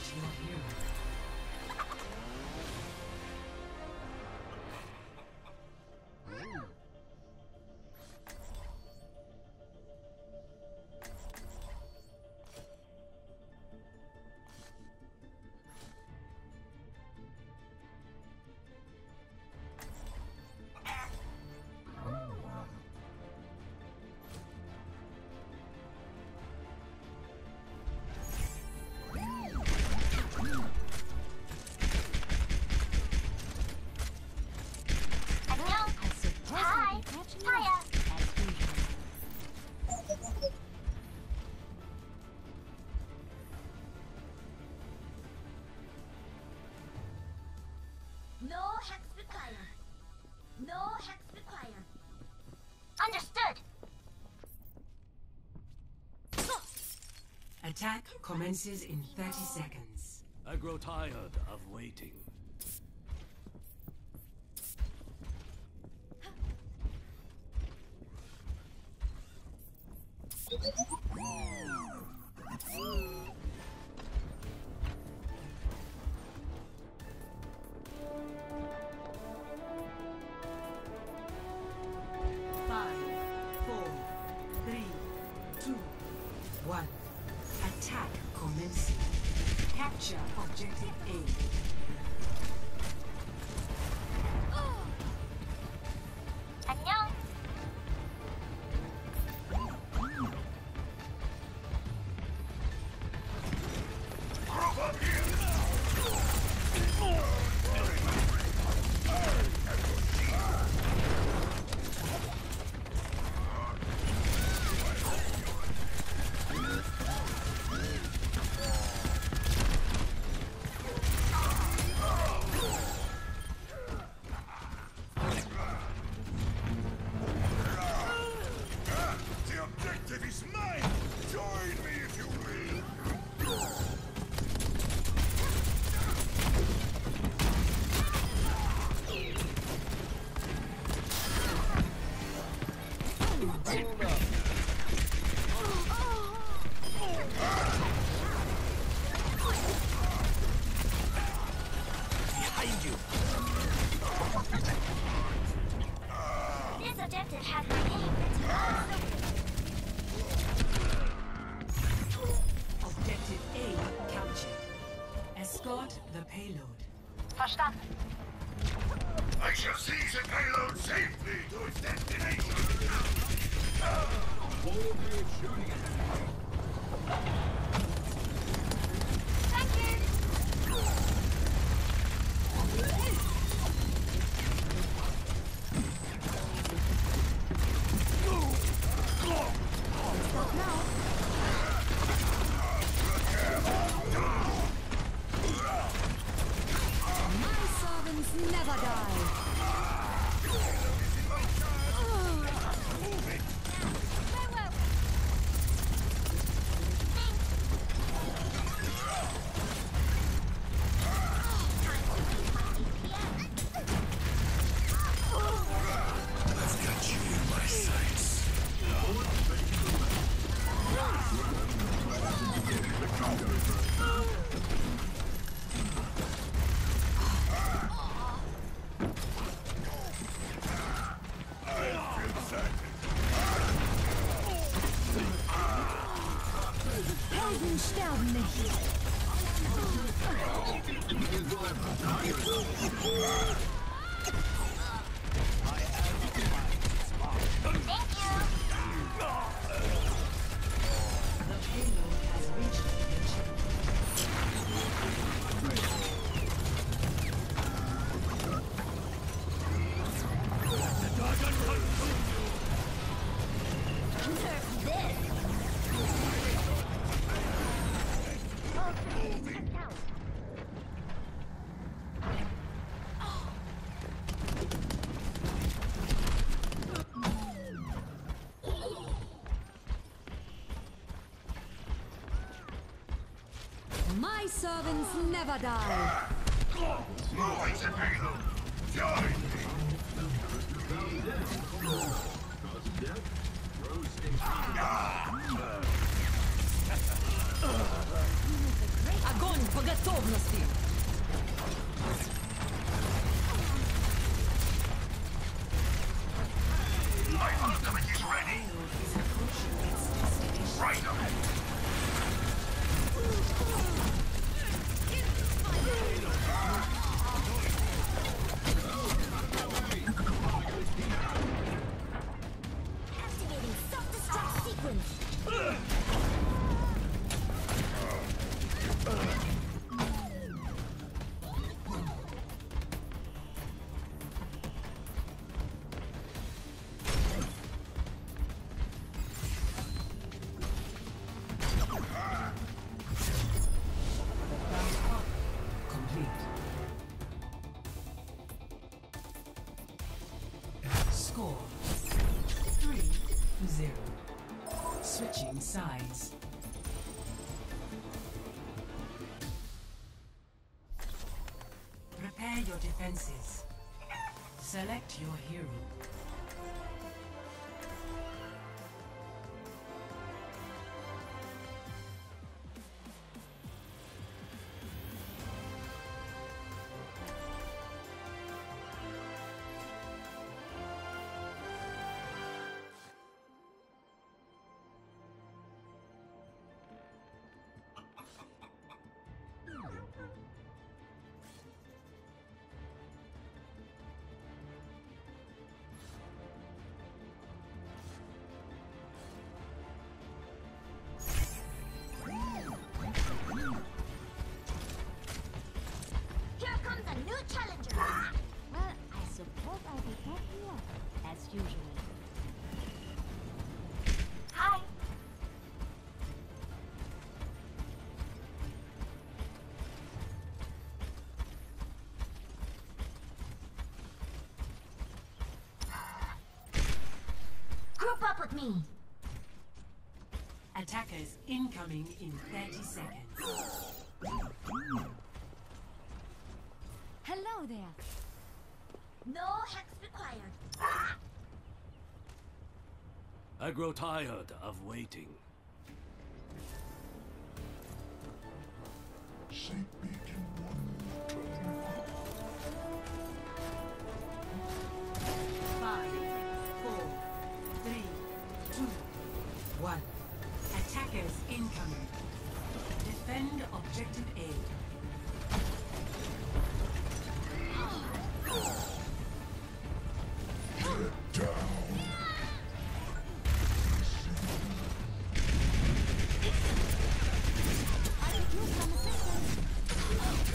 your hero. No hex required. No hex required. Understood. Attack commences in 30 seconds. I grow tired of waiting. Attack commencing. Capture objective A. 안녕. Objective A captured. Escort the payload. Verstanden. I shall seize the payload safely to its destination. Thank you. Stop now. My servants never die. I've got you in my sights. Helden sterben nicht. Thank you. The payload has reached the mission. Nerf this. My servants never die. Always a payload. Join me. Огонь! Огонь по готовности! My ultimate is ready. Is approaching its destination. Right on. Activating self-destruct sequence. Complete. Score 3-0. Switching sides. Prepare your defenses. Select your hero. Here comes a new challenger. Well, I suppose I'll be back here, as usual. Hi. Group up with me. Attackers incoming in 30 seconds. Hello there. No hex required. I grow tired of waiting. Five, four, three, two, one. Attackers incoming. Defend objective A. I could use some assistance.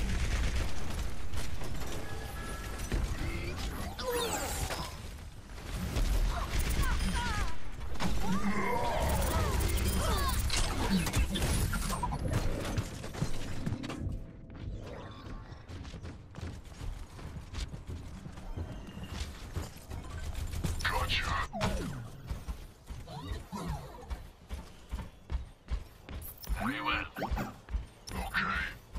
Very well. Okay.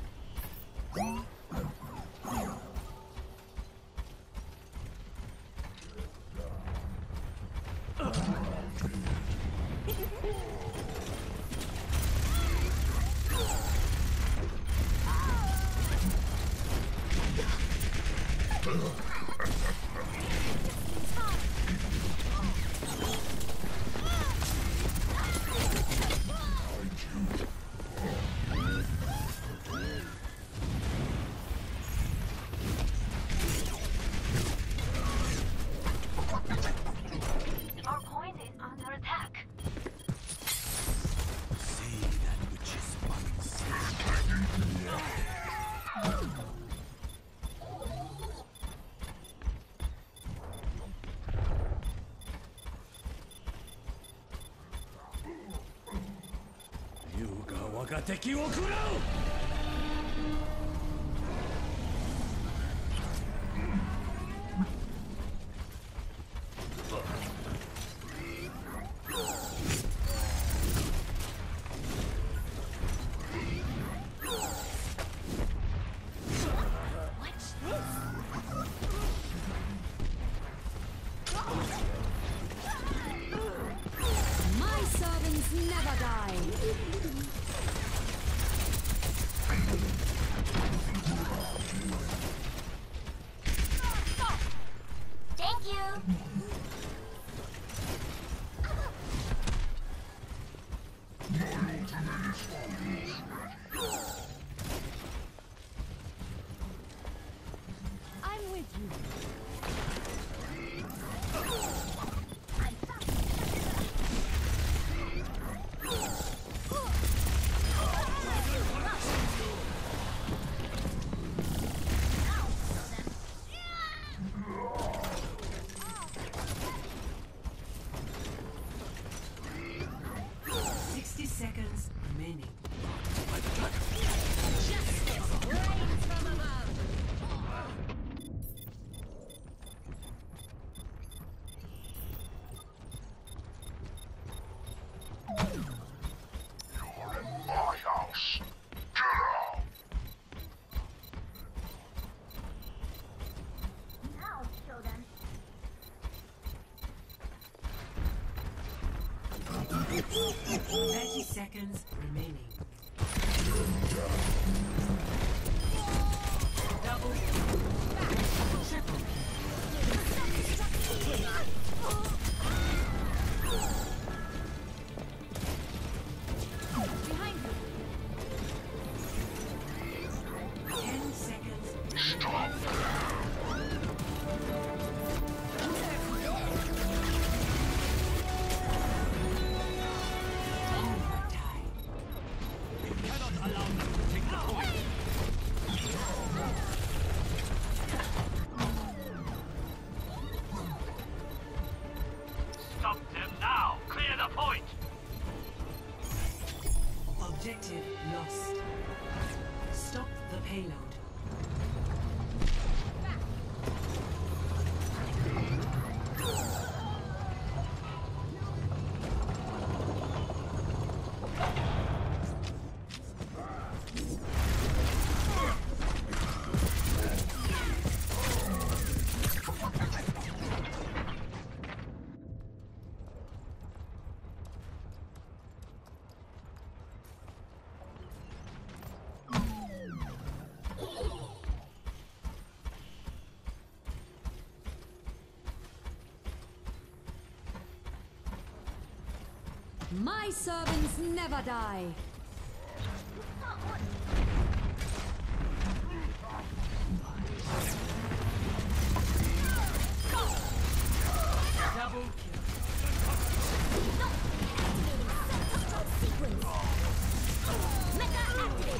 Our point is under attack. See that which is once. Youが我が敵を食らう! What's this? My servants never die. with you. Seconds remaining. You're in my house. Get out! Now show them. 30 seconds remaining. Double kill. Triple Behind you. 10 seconds. Stop Die. We cannot allow them to take the point. Stop them now! Clear the point! Objective lost. Stop the payload. My servants never die. Double kill. Sequence. Mega activated.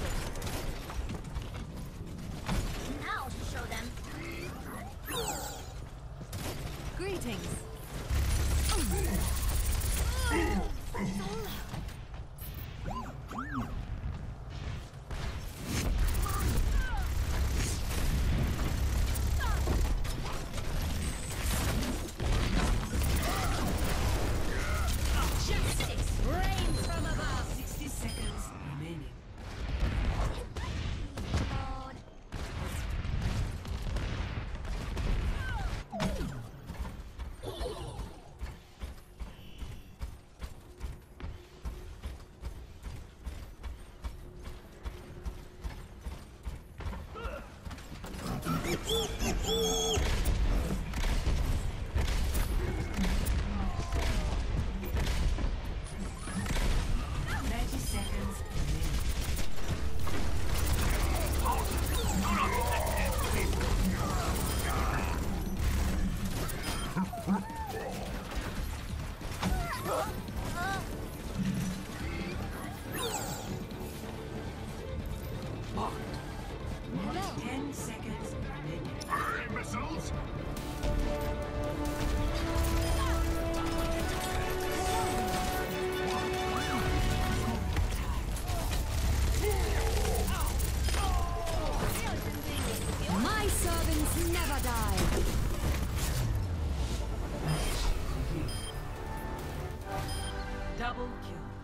Now show them. Greetings. Justice reigns from above. 60 seconds remaining. Lord. missiles? My servants never die. Double kill.